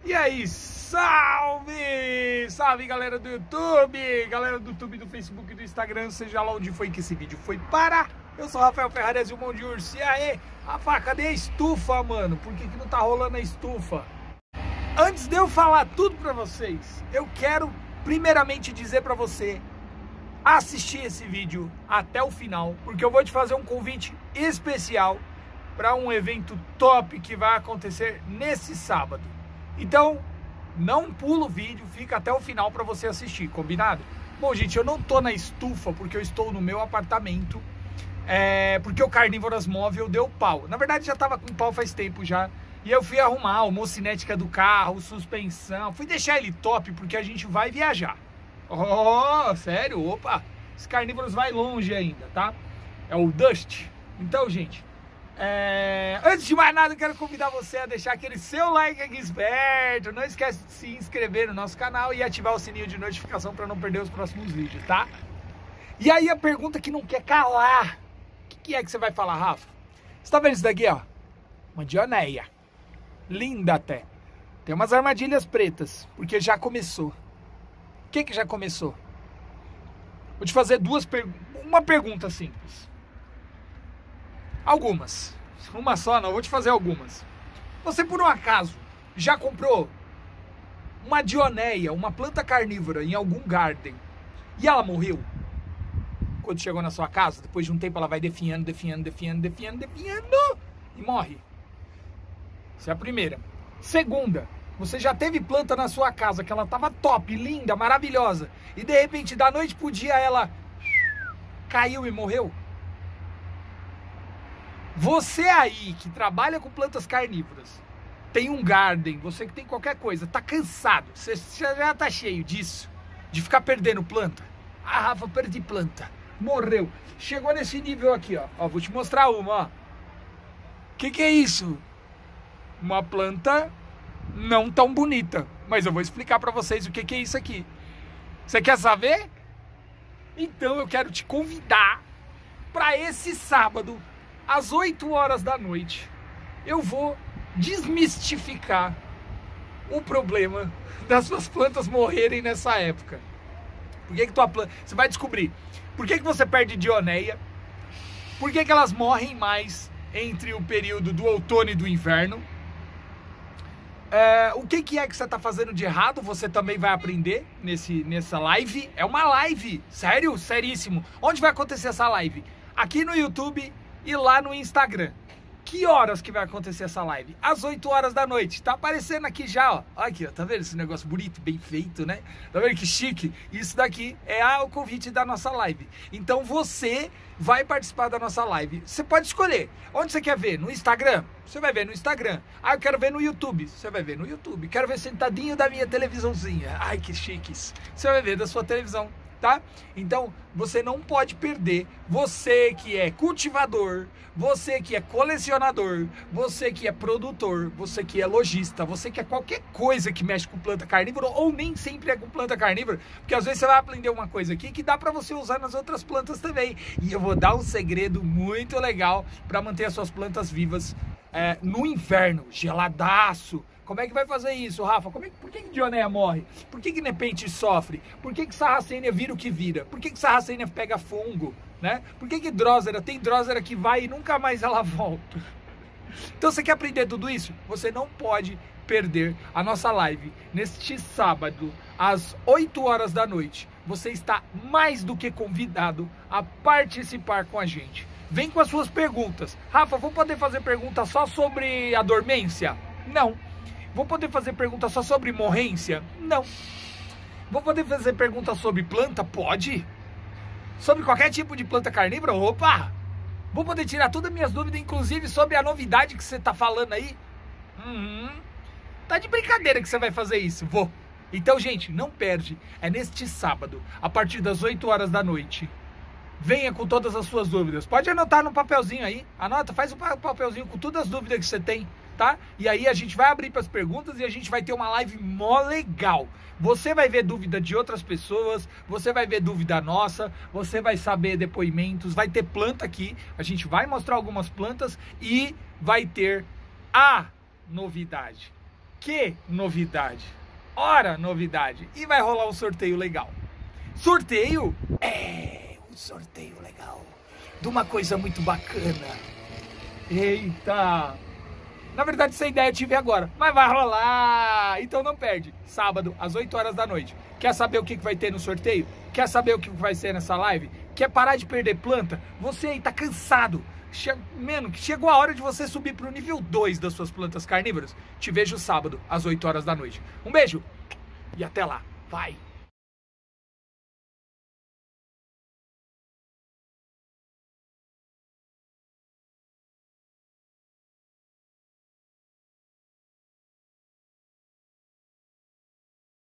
E aí, salve! Salve, galera do YouTube! Galera do YouTube, do Facebook e do Instagram, seja lá onde foi que esse vídeo foi parar. Eu sou o Rafael Ferrares, o Mão de Urso. E aí, Rafa, cadê a estufa, mano? Por que não tá rolando a estufa? Antes de eu falar tudo pra vocês, eu quero primeiramente dizer pra você assistir esse vídeo até o final, porque eu vou te fazer um convite especial para um evento top que vai acontecer nesse sábado. Então, não pula o vídeo, fica até o final para você assistir, combinado? Bom, gente, eu não tô na estufa porque eu estou no meu apartamento, porque o Carnívoras Móvel deu pau. Na verdade, já tava com pau faz tempo já. E eu fui arrumar a homocinética do carro, suspensão, fui deixar ele top porque a gente vai viajar. Oh, sério? Opa! Esse Carnívoros vai longe ainda, tá? É o Dust. Então, gente, antes de mais nada, eu quero convidar você a deixar aquele seu like aqui esperto. Não esquece de se inscrever no nosso canal e ativar o sininho de notificação para não perder os próximos vídeos, tá? E aí a pergunta que não quer calar. O que é que você vai falar, Rafa? Você tá vendo isso daqui, ó? Uma dioneia. Linda até. Tem umas armadilhas pretas, porque já começou. O que já começou? Vou te fazer uma pergunta simples. Algumas. Uma só não, vou te fazer algumas. Você por um acaso já comprou uma dioneia, uma planta carnívora em algum garden e ela morreu? Quando chegou na sua casa, depois de um tempo ela vai definhando e morre. Essa é a primeira. Segunda, você já teve planta na sua casa que ela tava top, linda, maravilhosa, e de repente da noite pro dia ela caiu e morreu? Você aí que trabalha com plantas carnívoras, tem um garden, você que tem qualquer coisa, tá cansado, você já tá cheio disso, de ficar perdendo planta. Ah, Rafa, perdi planta, morreu. Chegou nesse nível aqui, ó, vou te mostrar uma, ó. Que é isso? Uma planta não tão bonita, mas eu vou explicar pra vocês o que é isso aqui. Você quer saber? Então eu quero te convidar para esse sábado, às 8 horas da noite. Eu vou desmistificar o problema das suas plantas morrerem nessa época. Por que tua planta... Você vai descobrir por que você perde dioneia, por que elas morrem mais entre o período do outono e do inverno. O que é que você está fazendo de errado, você também vai aprender nessa live. É uma live, sério, seríssimo. Onde vai acontecer essa live? Aqui no YouTube e lá no Instagram. Que horas que vai acontecer essa live? Às 8 horas da noite. Tá aparecendo aqui já, ó. Aqui, ó. Tá vendo esse negócio bonito, bem feito, né? Tá vendo que chique? Isso daqui é o convite da nossa live. Então você vai participar da nossa live. Você pode escolher. Onde você quer ver? No Instagram? Você vai ver no Instagram. Ah, eu quero ver no YouTube. Você vai ver no YouTube. Quero ver sentadinho da minha televisãozinha. Ai, que chiques. Você vai ver da sua televisão. Tá? Então, você não pode perder. Você que é cultivador, você que é colecionador, você que é produtor, você que é lojista, você que é qualquer coisa que mexe com planta carnívora, ou nem sempre é com planta carnívora, porque às vezes você vai aprender uma coisa aqui que dá para você usar nas outras plantas também. E eu vou dar um segredo muito legal para manter as suas plantas vivas no inverno, geladaço. Como é que vai fazer isso, Rafa? Por que dioneia morre? Por que nepente sofre? Por que sarracenia vira o que vira? Por que sarracenia pega fungo? Né? Por que drósera? Tem drósera que vai e nunca mais ela volta. Então você quer aprender tudo isso? Você não pode perder a nossa live neste sábado, às 8 horas da noite. Você está mais do que convidado a participar com a gente. Vem com as suas perguntas. Rafa, vou poder fazer perguntas só sobre a dormência? Não. Vou poder fazer perguntas só sobre morrência? Não. Vou poder fazer perguntas sobre planta? Pode. Sobre qualquer tipo de planta carnívora? Opa! Vou poder tirar todas as minhas dúvidas, inclusive sobre a novidade que você tá falando aí? Tá de brincadeira que você vai fazer isso? Vou. Então, gente, não perde. É neste sábado, a partir das 8 horas da noite. Venha com todas as suas dúvidas. Pode anotar no papelzinho aí. Anota, faz um papelzinho com todas as dúvidas que você tem. Tá? E aí a gente vai abrir para as perguntas e a gente vai ter uma live mó legal. Você vai ver dúvida de outras pessoas, você vai ver dúvida nossa, você vai saber depoimentos, vai ter planta aqui, a gente vai mostrar algumas plantas e vai ter a novidade. Que novidade! Ora, novidade! E vai rolar um sorteio legal. Sorteio? É, um sorteio legal. De uma coisa muito bacana. Eita! Na verdade, essa ideia eu tive agora, mas vai rolar! Então não perde. Sábado, às 8 horas da noite. Quer saber o que vai ter no sorteio? Quer saber o que vai ser nessa live? Quer parar de perder planta? Você aí tá cansado. Mano, chegou a hora de você subir pro nível 2 das suas plantas carnívoras. Te vejo sábado, às 8 horas da noite. Um beijo e até lá. Vai!